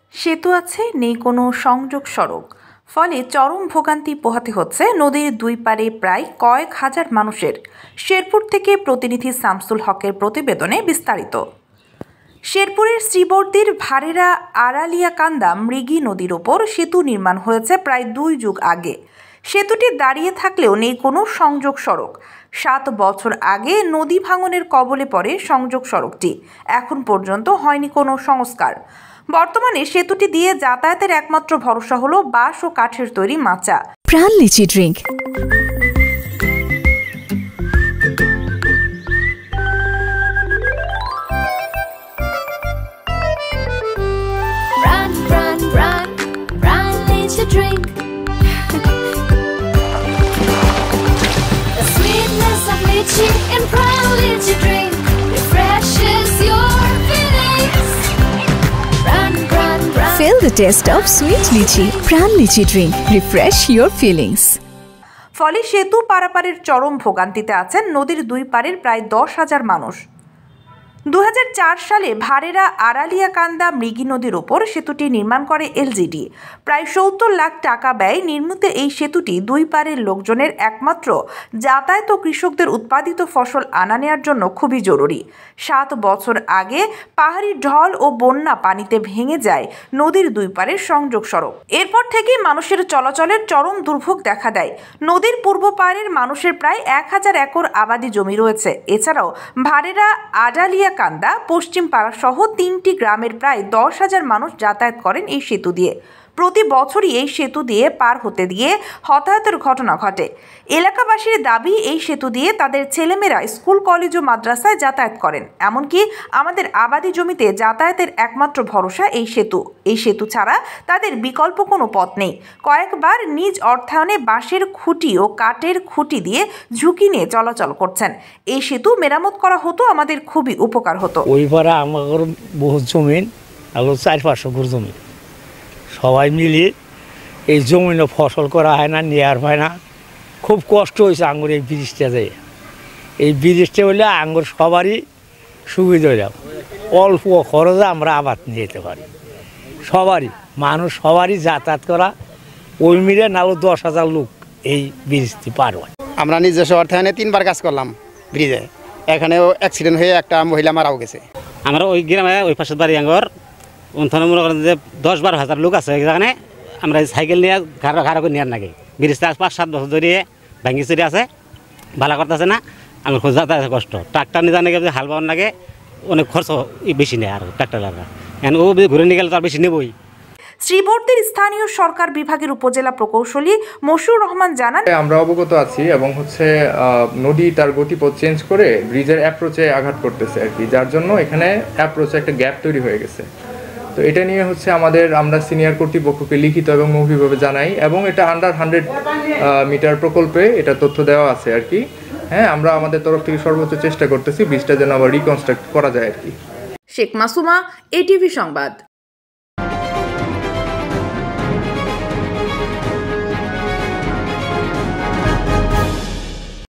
সেতু আছে, নেই কোনো সংযোগ সড়ক, ফলে চরম ভোগান্তি পোহাতে হচ্ছে নদীর দুই পারে প্রায় কয়েক হাজার মানুষের। শেরপুর থেকে প্রতিনিধি শামসুল হকের প্রতিবেদনে বিস্তারিত। শেরপুরের শ্রীবর্দীর ভারেরা আড়ালিয়াকান্দা মৃগী নদীর ওপর সেতু নির্মাণ হয়েছে প্রায় 2 যুগ আগে। সেতুটি দাঁড়িয়ে থাকলেও নেই কোনো সংযোগ সড়ক। 7 বছর আগে নদী ভাঙনের কবলে পড়ে সংযোগ সড়কটি। এখন পর্যন্ত হয়নি কোনো সংস্কার। বর্তমানে সেতুটি দিয়ে যাতায়াতের একমাত্র ভরসা হলো বাঁশ ও কাঠের তৈরি মাচা। Pran litchi drink. Drink the sweetness of lychee in Prime Lychee drink refreshes your feelings. Run. Feel the taste of sweet lychee. Prime Lychee drink. Refresh your feelings. ফলে সেতু পারাপারের চরম ভোগান্তিতে আছেন নদীর দুই পারের প্রায় 10,000 মানুষ। 2004 সালে ভারেরা আড়ালিয়াকান্দা মৃগী নদীর ওপর সেতুটি নির্মাণ করে এলজিডি। প্রায় 70 লাখ টাকা ব্যয় নির্মিত এই সেতুটি দুই পারের লোকজনের একমাত্র যাতায়াত ও কৃষকদের উৎপাদিত ফসল আনা নেওয়ার জন্য খুবই জরুরি। 7 বছর আগে পাহাড়ি ঢল ও বন্যা পানিতে ভেঙে যায় নদীর দুই পারের সংযোগ সড়ক। এরপর থেকেই মানুষের চলাচলের চরম দুর্ভোগ দেখা দেয়। নদীর পূর্ব পাড়ের মানুষের প্রায় 1000 একর আবাদি জমি রয়েছে। এছাড়াও ভারেরা আড়ালিয়াকান্দা পশ্চিম পাড়া সহ 3টি গ্রামের প্রায় 10,000 মানুষ যাতায়াত করেন এই সেতু দিয়ে। প্রতি বছরই এই সেতু দিয়ে পার হতে গিয়ে হতাহতের ঘটনা ঘটে। এলাকাবাসীর দাবি, এই সেতু দিয়ে তাদের ছেলেমেয়েরা স্কুল, কলেজ ও মাদ্রাসায় যাতায়াত করেন। এমনকি আমাদের আবাদি জমিতে যাতায়াতের একমাত্র ভরসা এই সেতু। এই সেতু ছাড়া তাদের বিকল্প কোনো পথ নেই। কয়েকবার নিজ অর্থায়নে বাঁশের খুঁটি ও কাঠের খুঁটি দিয়ে ঝুঁকি নিয়ে চলাচল করছেন। এই সেতু মেরামত করা হতো, আমাদের খুবই উপকার হতো। ওই পারে আমার বহু জমিন, আলো 400-500 ঘর জমি, সবাই মিলে এই জমিনে ফসল করা হয় না, নেওয়ার হয় না। খুব কষ্ট হয়েছে আঙ্গুর এই ব্রিজটা যায়। এই ব্রিজটা হলে আঙ্গুর সবারই সুবিধা হইলাম, অল্প খরচে আমরা আবাদ নিয়ে যেতে পারি। সবারই যাতায়াত করা, ওই মিলে নাও 10,000 লোক এই ব্রিজটি পার হয়। আমরা নিজস্ব অর্থায়নে 3বার কাজ করলাম ব্রিজে। এখানেও অ্যাক্সিডেন্ট হয়ে একটা মহিলা মারাও গেছে। আমরা ওই গ্রামে ওই পাশের বাড়ি আঙ্গর ওখানে মনে করেন যে 10-12 হাজার লোক আছে। এখানে আমরা সাইকেল নিয়ে ঘাড়া করে নেওয়ার নাকি ব্রিজটা 5-7 বছর ধরে ভাঙ্গি চুরি আছে, ভালো করতেছে না। আমার খুব যাতায়াত কষ্ট। ট্রাক্টর নিয়ে জানে হাল বাবার লাগে, অনেক খরচ বেশি নেয়। আর ট্রাক্টর এখন ও ঘুরে নিয়ে গেলে তো আর বেশি নেবই। শ্রীবর্দীর স্থানীয় সরকার বিভাগের উপজেলা প্রকৌশলী মশুর রহমান জানান, আমরা অবগত আছি এবং নদী তার গতিপথ চেঞ্জ করে ব্রিজের অ্যাপ্রোচে আঘাত করতেছে আর কি, যার জন্য এখানে অ্যাপ্রোচে একটা গ্যাপ তৈরি হয়ে গেছে। তো এটা নিয়ে আমরা সিনিয়র কর্তৃপক্ষকে লিখিত এবং মৌখিকভাবে জানাই এবং এটা আন্ডার 100 মিটার প্রকল্পে এটা তথ্য দেওয়া আছে আর কি। হ্যাঁ, আমরা আমাদের তরফ থেকে সর্বোচ্চ চেষ্টা করতেছি ব্রিজটা যেন আবার রিকনস্ট্রাক্ট করা যায় আর কি। শেখ মাসুমা, ATV সংবাদ।